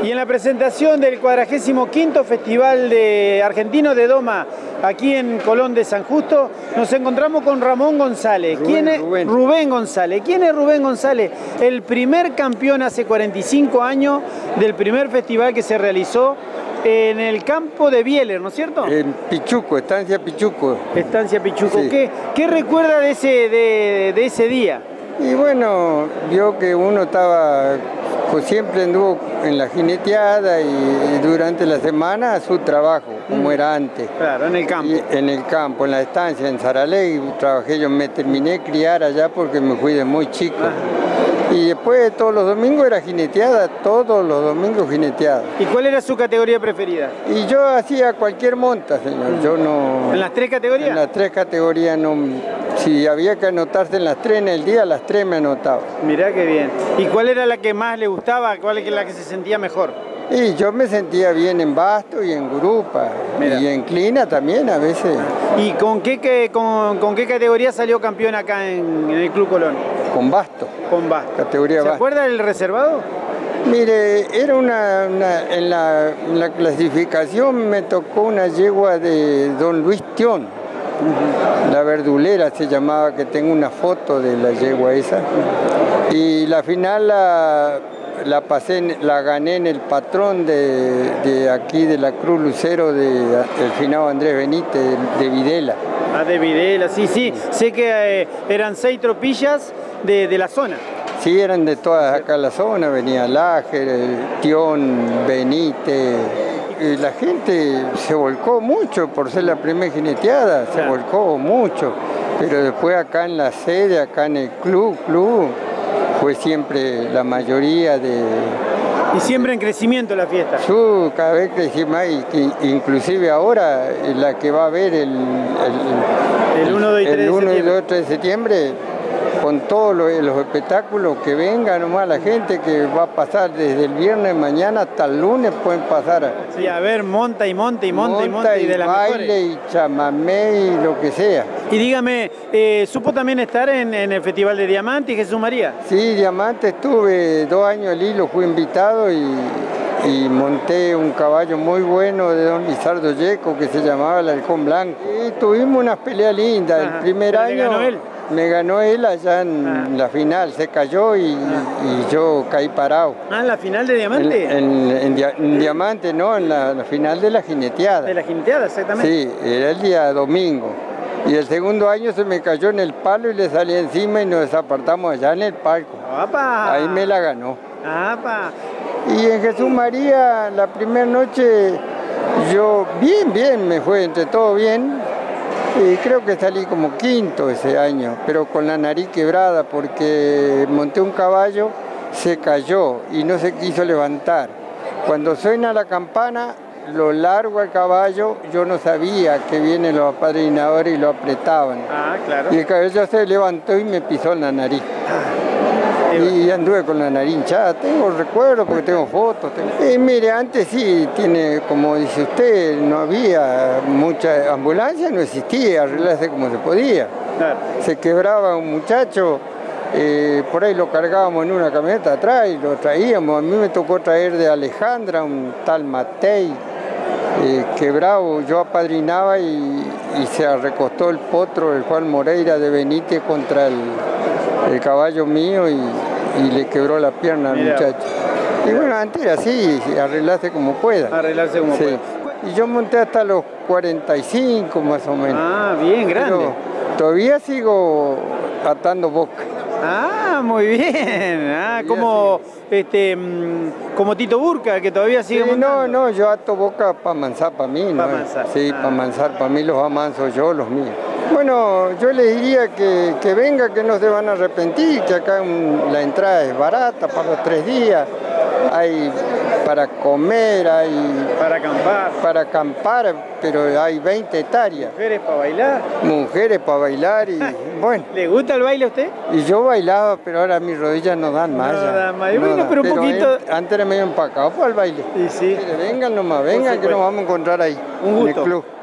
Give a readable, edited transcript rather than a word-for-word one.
Y en la presentación del 45º Festival Argentino de Doma, aquí en Colón de San Justo, nos encontramos con Ramón González. Rubén González. ¿Quién es Rubén González? El primer campeón hace 45 años del primer festival que se realizó en el campo de Bieler, ¿no es cierto? En Pichuco, Estancia Pichuco. Estancia Pichuco. Sí. ¿Qué recuerda de ese día? Y bueno, vio que uno estaba, pues siempre anduvo en la jineteada y durante la semana su trabajo, como era antes. Claro, en el campo. Y en el campo, en la estancia, en Saralegui, trabajé yo, me terminé de criar allá porque me fui de muy chico. Y después todos los domingos era jineteada, todos los domingos jineteada. ¿Y cuál era su categoría preferida? Y yo hacía cualquier monta, señor, yo no... ¿En las tres categorías? En las tres categorías no... Si había que anotarse en las tres en el día, las tres me anotaba. Mirá qué bien. ¿Y cuál era la que más le gustaba? ¿Cuál es la que se sentía mejor? Y yo me sentía bien en basto y en grupa. Mirá. Y en clina también a veces. ¿Y con qué categoría salió campeón acá en el Club Colón? Con basto. Con basto. Categoría basto. ¿Se acuerda del reservado? Mire, era en la clasificación me tocó una yegua de don Luis Tión. La verdulera se llamaba, que tengo una foto de la yegua esa. Y la final la pasé, la gané en el patrón de aquí de la Cruz Lucero del finado Andrés Benítez de Videla. Ah, de Videla, sí, sí. Sé que eran 6 tropillas de la zona. Sí, eran de todas acá la zona, venía Láger, Tión, Benítez. Y la gente se volcó mucho por ser la primera jineteada, se volcó mucho. Pero después acá en la sede, acá en el club, fue siempre la mayoría de... Y siempre en crecimiento la fiesta. Cada vez crecí más, inclusive ahora la que va a ver el 1, 2 y 3 de septiembre, con todos los espectáculos que venga nomás la gente que va a pasar desde el viernes mañana hasta el lunes, pueden pasar. Sí, a ver, monta y de las baile mejores. Y chamamé y lo que sea. Y dígame, ¿supo también estar en el Festival de Diamante y Jesús María? Sí, Diamante estuve 2 años al hilo, fui invitado y monté un caballo muy bueno de don Lizardo Yeco que se llamaba el Halcón Blanco. Y tuvimos unas peleas lindas. El primer año me ganó él allá en la final, se cayó y yo caí parado. Ah, ¿en la final de Diamante? En Diamante, no, en la final de la jineteada. De la jineteada, exactamente. Sí, era el día domingo. Y el segundo año se me cayó en el palo y le salí encima y nos desapartamos allá en el palco. ¡Apa! Ahí me la ganó. ¡Apa! Y en Jesús María, la primera noche, yo bien, me fue entre todo bien. Y creo que salí como quinto ese año, pero con la nariz quebrada porque monté un caballo, se cayó y no se quiso levantar. Cuando suena la campana, lo largo al caballo, yo no sabía que vienen los apadrinadores y lo apretaban. Ah, claro. Y el caballo se levantó y me pisó en la nariz. Y anduve con la nariz hinchada, tengo recuerdos porque tengo fotos. Y mire, antes sí, como dice usted, no había mucha ambulancia, no existía, arreglarse como se podía. Claro. Se quebraba un muchacho, por ahí lo cargábamos en una camioneta atrás y lo traíamos. A mí me tocó traer de Alejandra un tal Matei, quebrado, yo apadrinaba y se recostó el potro, el Juan Moreira de Benítez contra el caballo mío y le quebró la pierna al muchacho. Y bueno, antes era así, arreglarse como pueda. Arreglarse como pueda. Y yo monté hasta los 45 más o menos. Ah, bien, grande. Pero todavía sigo atando boca. Ah, muy bien. Ah, como Tito Burka, que todavía sigue montando. No, yo ato boca para amansar para mí. Para amansar. Sí, para amansar para mí, los amanso yo, los míos. Bueno, yo les diría que venga, que no se van a arrepentir, que acá la entrada es barata para los 3 días. Hay para comer, hay... Para acampar, pero hay 20 hectáreas. ¿Mujeres para bailar? Mujeres para bailar y bueno. ¿Le gusta el baile a usted? Y yo bailaba, pero ahora mis rodillas no dan más. No dan más. No bueno, dan. pero un poquito... Antes era medio empacado para el baile. Y sí. Vengan nomás, vengan que nos vamos a encontrar ahí. Un gusto. En el club.